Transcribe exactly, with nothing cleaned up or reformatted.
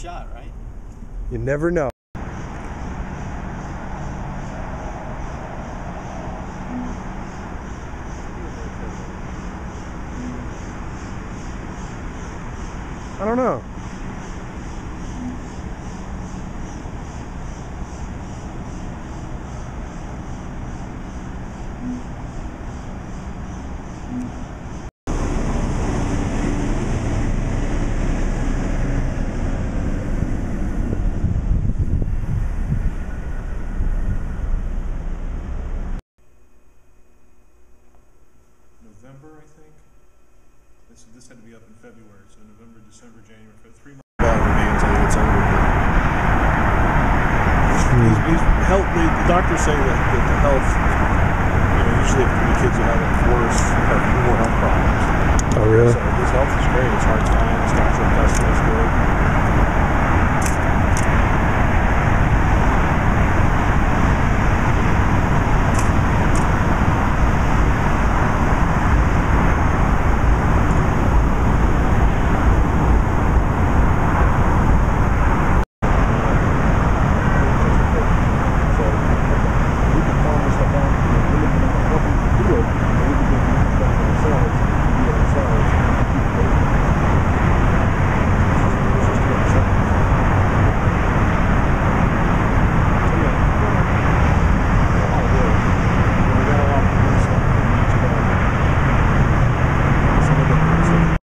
shot, right? You never know. I don't know. November, I think. This this had to be up in February, so November, December, January, for three months. That would be until it's over. He's, he's health, the, the doctors say that, that the health, you know, usually the kids who have it worse have more health problems. Oh, really? So his health is great. His heart's fine. His gastrointestinal is good.